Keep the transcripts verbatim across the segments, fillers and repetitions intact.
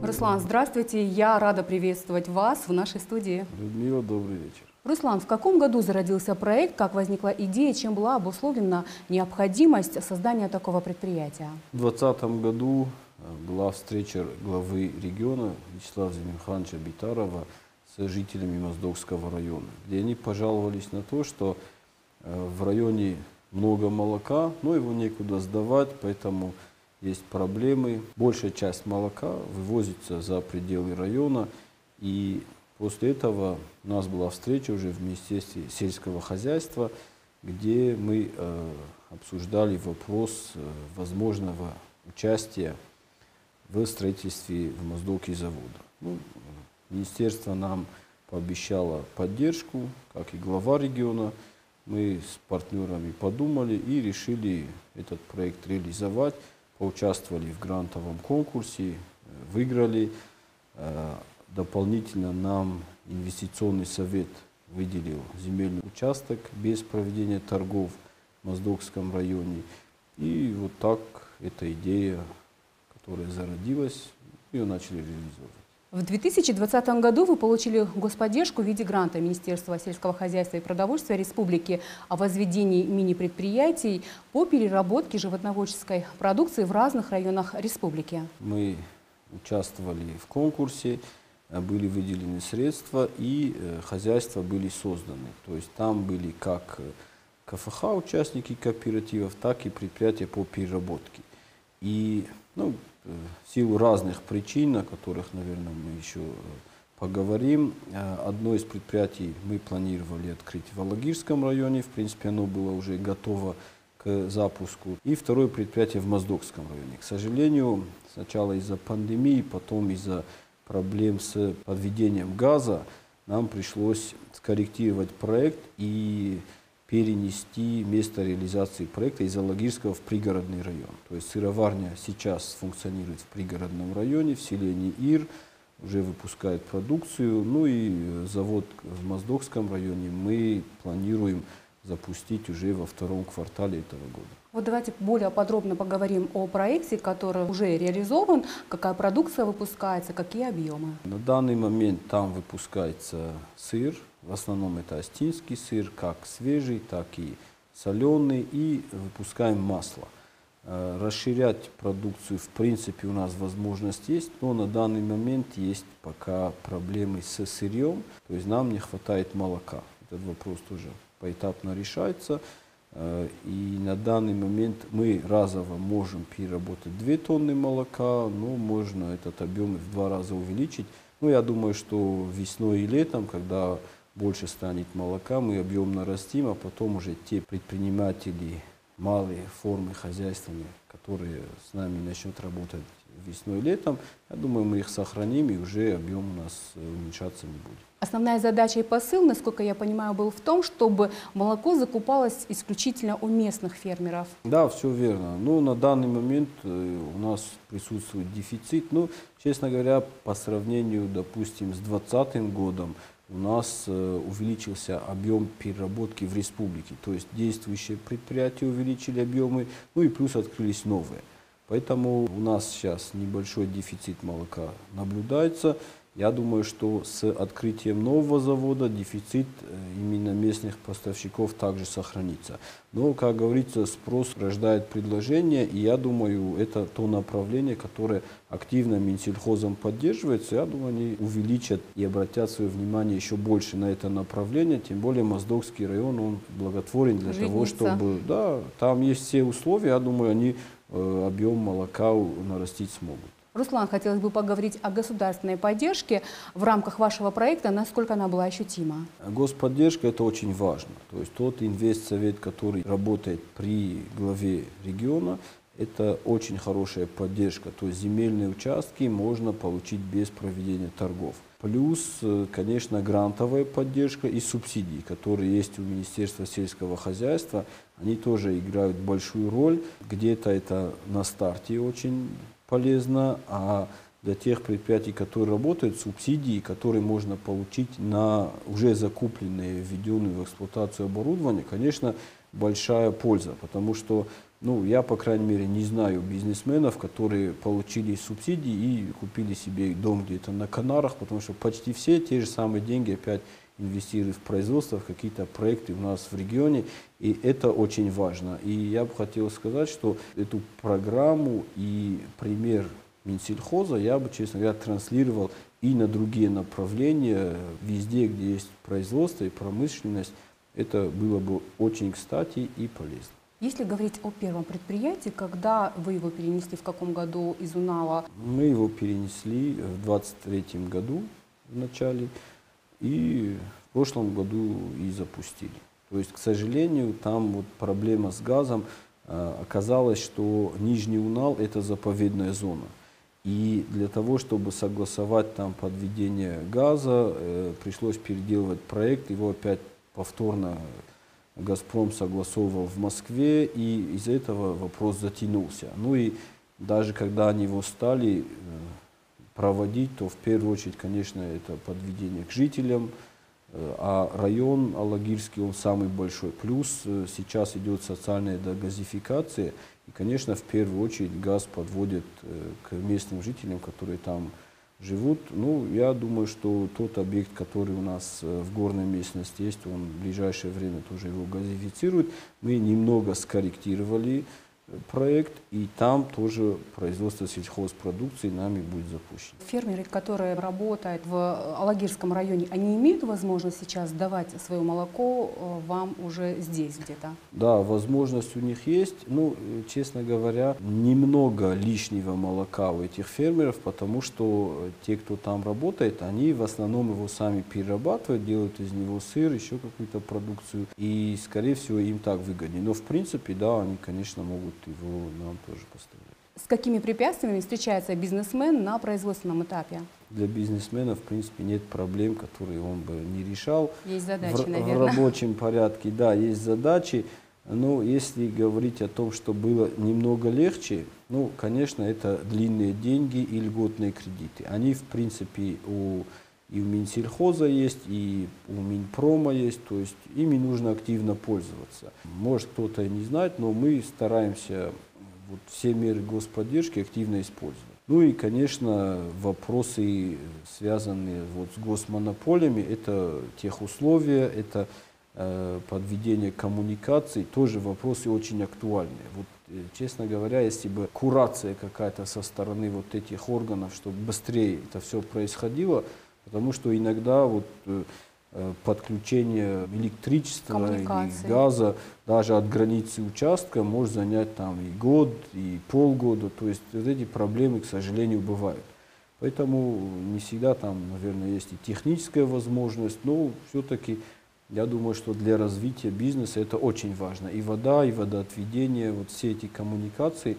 Руслан, здравствуйте. Я рада приветствовать вас в нашей студии. Людмила, добрый вечер. Руслан, в каком году зародился проект, как возникла идея, чем была обусловлена необходимость создания такого предприятия? В двадцатом году была встреча главы региона Вячеслава Зимихановича Битарова с жителями Моздокского района, где они пожаловались на то, что в районе много молока, но его некуда сдавать, поэтому есть проблемы. Большая часть молока вывозится за пределы района, и после этого у нас была встреча уже в Министерстве сельского хозяйства, где мы э, обсуждали вопрос э, возможного участия в строительстве в Моздоке завода. Ну, министерство нам пообещало поддержку, как и глава региона. Мы с партнерами подумали и решили этот проект реализовать. Поучаствовали в грантовом конкурсе, выиграли. Дополнительно нам инвестиционный совет выделил земельный участок без проведения торгов в Моздокском районе. И вот так эта идея, которая зародилась, ее начали реализовывать. В две тысячи двадцатом году вы получили господдержку в виде гранта Министерства сельского хозяйства и продовольствия Республики о возведении мини-предприятий по переработке животноводческой продукции в разных районах республики. Мы участвовали в конкурсе, были выделены средства и хозяйства были созданы. То есть там были как КФХ, участники кооперативов, так и предприятия по переработке. И ну, в силу разных причин, о которых, наверное, мы еще поговорим, одно из предприятий мы планировали открыть в Алагирском районе, в принципе, оно было уже готово к запуску. И второе предприятие в Моздокском районе. К сожалению, сначала из-за пандемии, потом из-за проблем с подведением газа, нам пришлось скорректировать проект и перенести место реализации проекта из Алагирского в пригородный район. То есть сыроварня сейчас функционирует в пригородном районе, в селении Ир, уже выпускает продукцию. Ну и завод в Моздокском районе мы планируем запустить уже во втором квартале этого года. Вот давайте более подробно поговорим о проекте, который уже реализован, какая продукция выпускается, какие объемы. На данный момент там выпускается сыр, в основном это астинский сыр, как свежий, так и соленый, и выпускаем масло. Расширять продукцию в принципе у нас возможность есть, но на данный момент есть пока проблемы с сырьем, то есть нам не хватает молока. Этот вопрос тоже поэтапно решается. И на данный момент мы разово можем переработать две тонны молока, но можно этот объем в два раза увеличить. Но я думаю, что весной и летом, когда больше станет молока, мы объем нарастим, а потом уже те предприниматели, малые формы хозяйственные, которые с нами начнут работать весной и летом, я думаю, мы их сохраним, и уже объем у нас уменьшаться не будет. Основная задача и посыл, насколько я понимаю, был в том, чтобы молоко закупалось исключительно у местных фермеров. Да, все верно. Но на данный момент у нас присутствует дефицит. Ну, честно говоря, по сравнению, допустим, с двадцатым годом, у нас увеличился объем переработки в республике. То есть действующие предприятия увеличили объемы, ну и плюс открылись новые. Поэтому у нас сейчас небольшой дефицит молока наблюдается. Я думаю, что с открытием нового завода дефицит именно местных поставщиков также сохранится. Но, как говорится, спрос рождает предложение, и я думаю, это то направление, которое активно Минсельхозом поддерживается. Я думаю, они увеличат и обратят свое внимание еще больше на это направление. Тем более Моздокский район, он благотворен для Житница. того, чтобы... Да, там есть все условия, я думаю, они э, объем молока нарастить смогут. Руслан, хотелось бы поговорить о государственной поддержке в рамках вашего проекта, насколько она была ощутима. Господдержка – это очень важно. То есть тот инвестсовет, который работает при главе региона, это очень хорошая поддержка. То есть земельные участки можно получить без проведения торгов. Плюс, конечно, грантовая поддержка и субсидии, которые есть у Министерства сельского хозяйства. Они тоже играют большую роль. Где-то это на старте очень полезно, а для тех предприятий, которые работают, субсидии, которые можно получить на уже закупленные, введенные в эксплуатацию оборудование, конечно, большая польза, потому что Ну, я, по крайней мере, не знаю бизнесменов, которые получили субсидии и купили себе дом где-то на Канарах, потому что почти все те же самые деньги опять инвестируют в производство, в какие-то проекты у нас в регионе, и это очень важно. И я бы хотел сказать, что эту программу и пример Минсельхоза я бы, честно говоря, транслировал и на другие направления, везде, где есть производство и промышленность. Это было бы очень кстати и полезно. Если говорить о первом предприятии, когда вы его перенесли, в каком году из Унала? Мы его перенесли в двадцать третьем году в начале и в прошлом году и запустили. То есть, к сожалению, там вот проблема с газом. Оказалось, что Нижний Унал – это заповедная зона. И для того, чтобы согласовать там подведение газа, э, пришлось переделывать проект, его опять повторно «Газпром» согласовывал в Москве, и из-за этого вопрос затянулся. Ну и даже когда они его стали проводить, то в первую очередь, конечно, это подведение к жителям, а район Алагирский, он самый большой. Плюс сейчас идет социальная дегазификация, и, конечно, в первую очередь газ подводит к местным жителям, которые там живут. Ну, я думаю, что тот объект, который у нас в горной местности есть, он в ближайшее время тоже его газифицирует. Мы немного скорректировали проект, и там тоже производство сельхозпродукции нами будет запущено. Фермеры, которые работают в Алагирском районе, они имеют возможность сейчас давать свое молоко вам уже здесь где-то? Да, возможность у них есть. Ну, честно говоря, немного лишнего молока у этих фермеров, потому что те, кто там работает, они в основном его сами перерабатывают, делают из него сыр, еще какую-то продукцию, и, скорее всего, им так выгоднее. Но, в принципе, да, они, конечно, могут его нам тоже поставлять. С какими препятствиями встречается бизнесмен на производственном этапе? Для бизнесмена, в принципе, нет проблем, которые он бы не решал. Есть задачи, в, наверное. В рабочем порядке, да, есть задачи. Но если говорить о том, что было немного легче, ну, конечно, это длинные деньги и льготные кредиты. Они, в принципе, у, и у Минсельхоза есть, и у Минпрома есть, то есть ими нужно активно пользоваться. Может, кто-то и не знает, но мы стараемся вот все меры господдержки активно использовать. Ну и, конечно, вопросы, связанные вот с госмонополиями, это техусловия, это э, подведение коммуникаций, тоже вопросы очень актуальные. Вот, э, честно говоря, если бы курация какая-то со стороны вот этих органов, чтобы быстрее это все происходило, потому что иногда вот э, подключение электричества или газа даже от границы участка может занять там и год, и полгода. То есть вот эти проблемы, к сожалению, бывают. Поэтому не всегда там, наверное, есть и техническая возможность, но все-таки я думаю, что для развития бизнеса это очень важно. И вода, и водоотведение, вот все эти коммуникации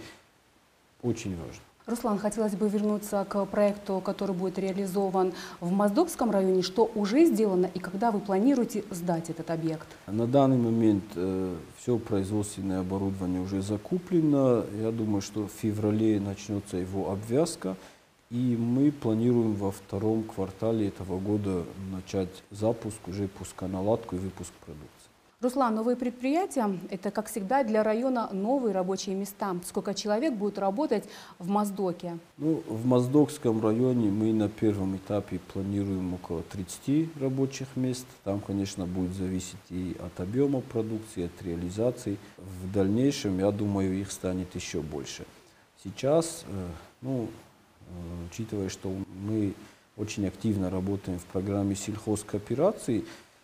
очень важны. Руслан, хотелось бы вернуться к проекту, который будет реализован в Моздокском районе. Что уже сделано и когда вы планируете сдать этот объект? На данный момент э, все производственное оборудование уже закуплено. Я думаю, что в феврале начнется его обвязка. И мы планируем во втором квартале этого года начать запуск, уже пусконаладку и выпуск продукции. Руслан, новые предприятия – это, как всегда, для района новые рабочие места. Сколько человек будет работать в Моздоке? Ну, в Моздокском районе мы на первом этапе планируем около тридцати рабочих мест. Там, конечно, будет зависеть и от объема продукции, от реализации. В дальнейшем, я думаю, их станет еще больше. Сейчас, ну, учитывая, что мы очень активно работаем в программе сельхозкооперации,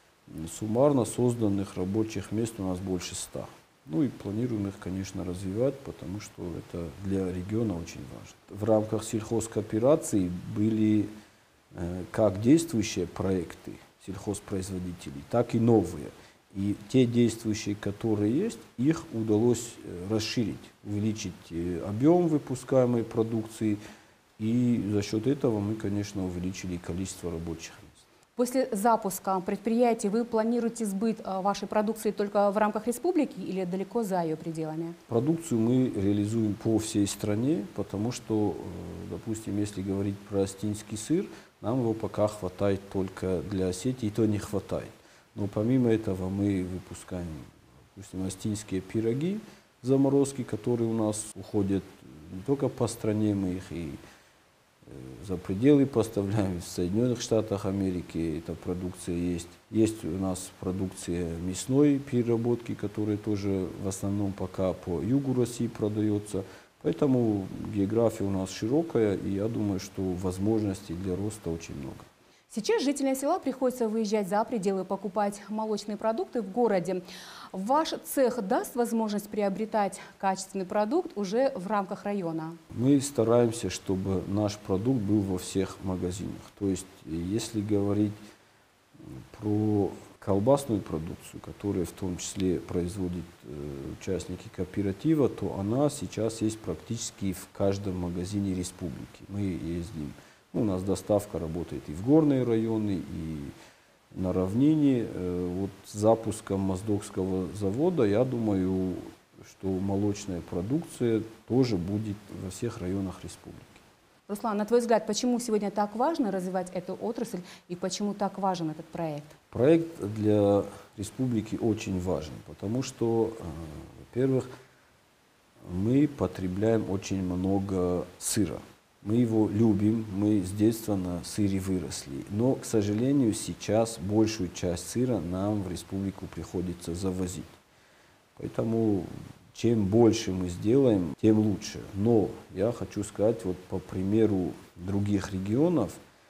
суммарно созданных рабочих мест у нас больше ста. Ну и планируем их, конечно, развивать, потому что это для региона очень важно. В рамках сельхозкооперации были э, как действующие проекты сельхозпроизводителей, так и новые. И те действующие, которые есть, их удалось расширить, увеличить объем выпускаемой продукции. И за счет этого мы, конечно, увеличили количество рабочих мест. После запуска предприятий вы планируете сбыт вашей продукции только в рамках республики или далеко за ее пределами? Продукцию мы реализуем по всей стране, потому что, допустим, если говорить про астинский сыр, нам его пока хватает только для Осетии, и то не хватает. Но помимо этого мы выпускаем, допустим, астинские пироги, заморозки, которые у нас уходят не только по стране, мы их и за пределы поставляем, в Соединенных Штатах Америки эта продукция есть. Есть у нас продукция мясной переработки, которая тоже в основном пока по югу России продается. Поэтому география у нас широкая, и я думаю, что возможностей для роста очень много. Сейчас жителям села приходится выезжать за пределы и покупать молочные продукты в городе. Ваш цех даст возможность приобретать качественный продукт уже в рамках района? Мы стараемся, чтобы наш продукт был во всех магазинах. То есть, если говорить про колбасную продукцию, которую в том числе производят участники кооператива, то она сейчас есть практически в каждом магазине республики. Мы ездим. У нас доставка работает и в горные районы, и на равнине. Вот с запуском Моздокского завода, я думаю, что молочная продукция тоже будет во всех районах республики. Руслан, на твой взгляд, почему сегодня так важно развивать эту отрасль и почему так важен этот проект? Проект для республики очень важен, потому что, во-первых, мы потребляем очень много сыра. Мы его любим, мы с детства на сыре выросли. Но, к сожалению, сейчас большую часть сыра нам в республику приходится завозить. Поэтому чем больше мы сделаем, тем лучше. Но я хочу сказать, вот по примеру других регионов,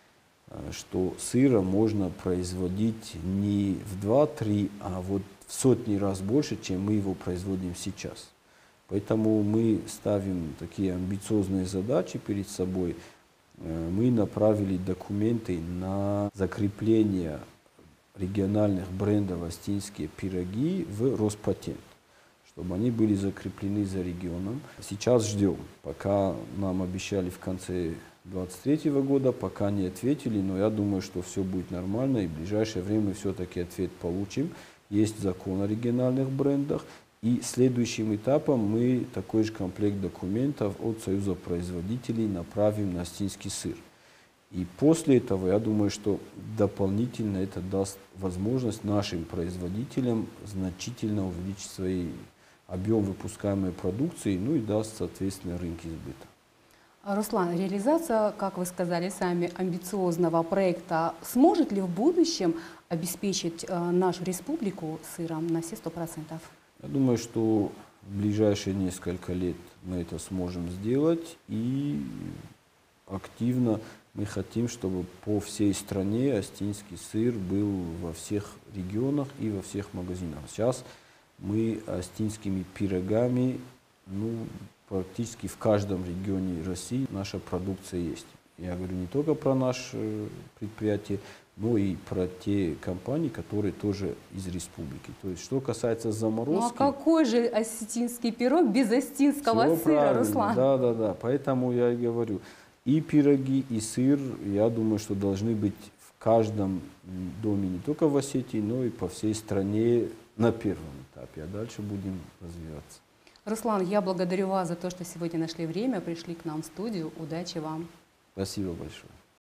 что сыра можно производить не в два-три, а вот в сотни раз больше, чем мы его производим сейчас. Поэтому мы ставим такие амбициозные задачи перед собой. Мы направили документы на закрепление региональных брендов «Остинские пироги» в Роспатент, чтобы они были закреплены за регионом. Сейчас ждем, пока нам обещали в конце две тысячи двадцать третьего года, пока не ответили, но я думаю, что все будет нормально, и в ближайшее время все-таки ответ получим. Есть закон о региональных брендах. И следующим этапом мы такой же комплект документов от Союза производителей направим на остинский сыр. И после этого, я думаю, что дополнительно это даст возможность нашим производителям значительно увеличить свой объем выпускаемой продукции, ну и даст, соответственно, рынки сбыта. Руслан, реализация, как вы сказали сами, амбициозного проекта сможет ли в будущем обеспечить нашу республику сыром на все сто процентов? Я думаю, что в ближайшие несколько лет мы это сможем сделать, и активно мы хотим, чтобы по всей стране остинский сыр был во всех регионах и во всех магазинах. Сейчас мы остинскими пирогами, ну, практически в каждом регионе России наша продукция есть. Я говорю не только про наше предприятие, но и про те компании, которые тоже из республики. То есть, что касается заморозки... Ну а какой же остинский пирог без остинского сыра, Руслан? Да, да, да. Поэтому я и говорю, и пироги, и сыр, я думаю, что должны быть в каждом доме, не только в Осетии, но и по всей стране на первом этапе. А дальше будем развиваться. Руслан, я благодарю вас за то, что сегодня нашли время, пришли к нам в студию. Удачи вам. Спасибо большое.